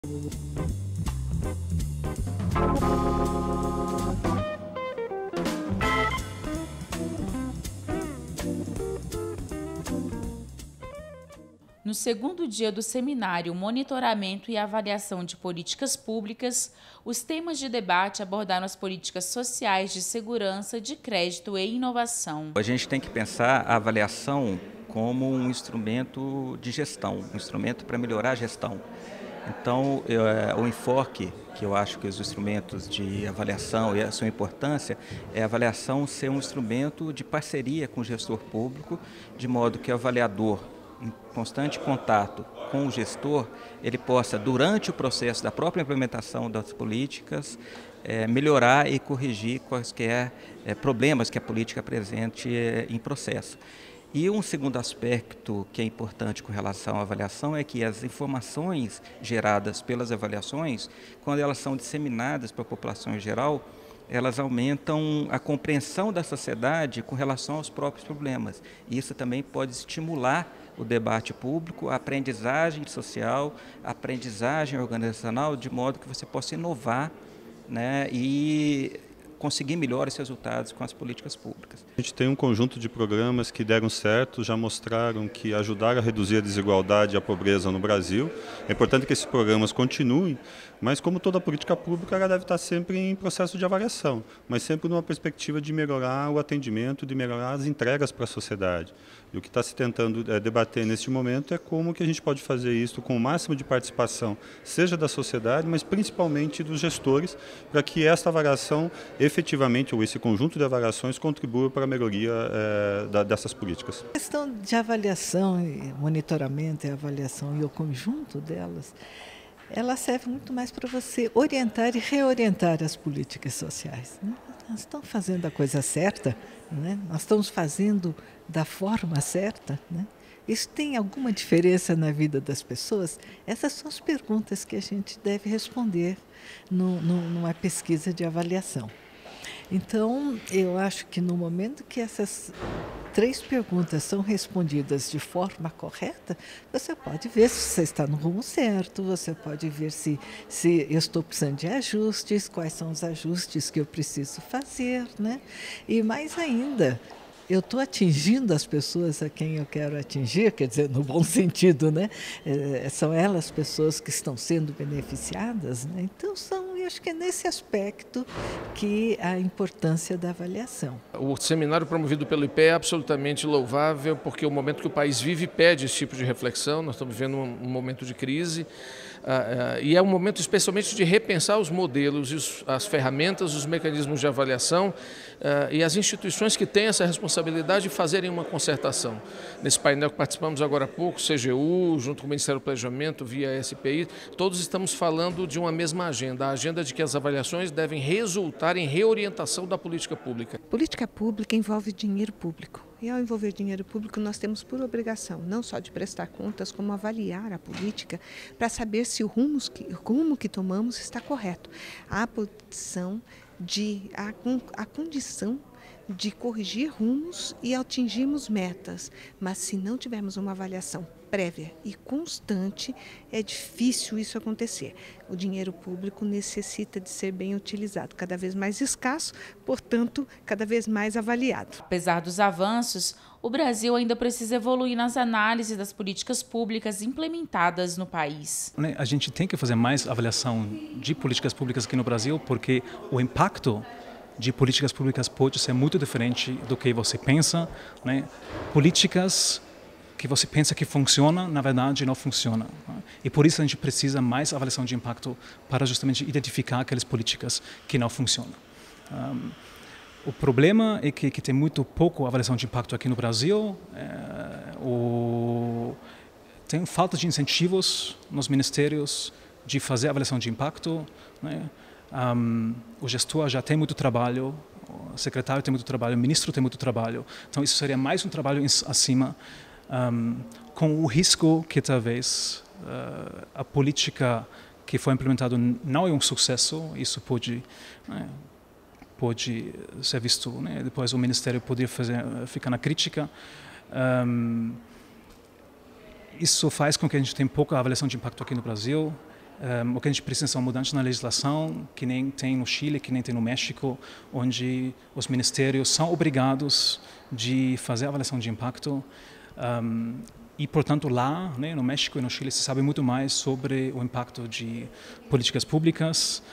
No segundo dia do seminário Monitoramento e Avaliação de Políticas Públicas, os temas de debate abordaram as políticas sociais de segurança, de crédito e inovação. A gente tem que pensar a avaliação como um instrumento de gestão, um instrumento para melhorar a gestão. Então, o enfoque que eu acho que os instrumentos de avaliação e a sua importância é a avaliação ser um instrumento de parceria com o gestor público, de modo que o avaliador, em constante contato com o gestor, ele possa, durante o processo da própria implementação das políticas, melhorar e corrigir quaisquer problemas que a política apresente em processo. E um segundo aspecto que é importante com relação à avaliação é que as informações geradas pelas avaliações, quando elas são disseminadas para a população em geral, elas aumentam a compreensão da sociedade com relação aos próprios problemas. E isso também pode estimular o debate público, a aprendizagem social, a aprendizagem organizacional, de modo que você possa inovar, né, e conseguir melhores resultados com as políticas públicas. A gente tem um conjunto de programas que deram certo, já mostraram que ajudaram a reduzir a desigualdade e a pobreza no Brasil. É importante que esses programas continuem, mas como toda política pública, ela deve estar sempre em processo de avaliação, mas sempre numa perspectiva de melhorar o atendimento, de melhorar as entregas para a sociedade. E o que está se tentando debater neste momento é como que a gente pode fazer isso com o máximo de participação, seja da sociedade, mas principalmente dos gestores, para que esta avaliação efetivamente, ou esse conjunto de avaliações, contribua para a melhoria dessas políticas. A questão de avaliação, monitoramento e avaliação e o conjunto delas, ela serve muito mais para você orientar e reorientar as políticas sociais, né? Nós estamos fazendo a coisa certa, né? Nós estamos fazendo da forma certa, né? Isso tem alguma diferença na vida das pessoas? Essas são as perguntas que a gente deve responder numa pesquisa de avaliação. Então, eu acho que no momento que essas 3 perguntas são respondidas de forma correta, você pode ver se você está no rumo certo, você pode ver se eu estou precisando de ajustes, quais são os ajustes que eu preciso fazer, né? E mais ainda, eu estou atingindo as pessoas a quem eu quero atingir, quer dizer, no bom sentido, né? São elas pessoas que estão sendo beneficiadas, né? Então, eu acho que é nesse aspecto que a importância da avaliação. O seminário promovido pelo IPE é absolutamente louvável, porque o momento que o país vive pede esse tipo de reflexão. Nós estamos vivendo um momento de crise, e é um momento especialmente de repensar os modelos, as ferramentas, os mecanismos de avaliação, e as instituições que têm essa responsabilidade de fazerem uma concertação. Nesse painel que participamos agora há pouco, CGU, junto com o Ministério do Planejamento, via SPI, todos estamos falando de uma mesma agenda, a agenda de que as avaliações devem resultar em reorientação da política pública. Política pública envolve dinheiro público. E ao envolver dinheiro público, nós temos por obrigação, não só de prestar contas, como avaliar a política para saber se o rumo que tomamos está correto. A condição de corrigir rumos e atingirmos metas, mas se não tivermos uma avaliação prévia e constante, é difícil isso acontecer. O dinheiro público necessita de ser bem utilizado, cada vez mais escasso, portanto, cada vez mais avaliado. Apesar dos avanços, o Brasil ainda precisa evoluir nas análises das políticas públicas implementadas no país. A gente tem que fazer mais avaliação de políticas públicas aqui no Brasil, porque o impacto de políticas públicas pode ser muito diferente do que você pensa, né? Políticas que você pensa que funciona, na verdade não funciona. E por isso a gente precisa mais avaliação de impacto para justamente identificar aquelas políticas que não funcionam. O problema é que tem muito pouco avaliação de impacto aqui no Brasil. Tem falta de incentivos nos ministérios de fazer avaliação de impacto, né? O gestor já tem muito trabalho, o secretário tem muito trabalho, o ministro tem muito trabalho. Então isso seria mais um trabalho acima, com o risco que talvez a política que foi implementada não é um sucesso. Isso pode ser visto, né? Depois o Ministério poderia ficar na crítica. Isso faz com que a gente tenha pouca avaliação de impacto aqui no Brasil. O que a gente precisa são mudanças na legislação, que nem tem no Chile, que nem tem no México, onde os ministérios são obrigados de fazer avaliação de impacto. E, portanto, lá, né, no México e no Chile, se sabe muito mais sobre o impacto de políticas públicas.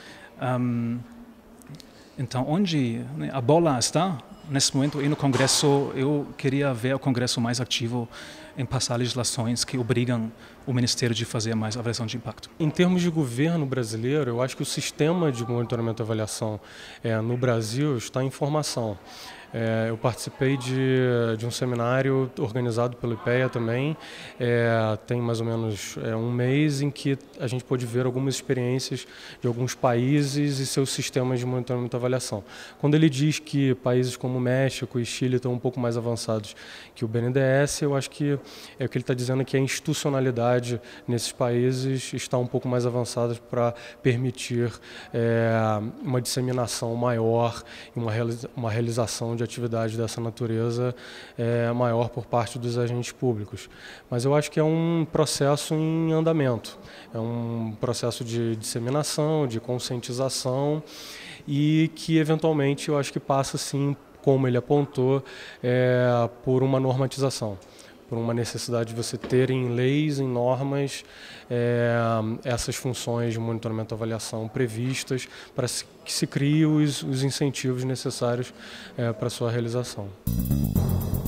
Então, onde, né, a bola está, nesse momento, e no Congresso, eu queria ver o Congresso mais ativo em passar legislações que obrigam o Ministério de fazer mais avaliação de impacto. Em termos de governo brasileiro, eu acho que o sistema de monitoramento e avaliação no Brasil está em formação. Eu participei de um seminário organizado pelo IPEA também, tem mais ou menos um mês, em que a gente pôde ver algumas experiências de alguns países e seus sistemas de monitoramento e avaliação. Quando ele diz que países como México e Chile estão um pouco mais avançados que o BNDES, eu acho que o que ele está dizendo é que a institucionalidade nesses países está um pouco mais avançada para permitir uma disseminação maior e uma realização de atividade dessa natureza maior por parte dos agentes públicos. Mas eu acho que é um processo em andamento, é um processo de disseminação, de conscientização e que eventualmente eu acho que passa sim, como ele apontou, por uma normatização, por uma necessidade de você ter em leis, em normas, essas funções de monitoramento e avaliação previstas para que se criem os incentivos necessários para a sua realização.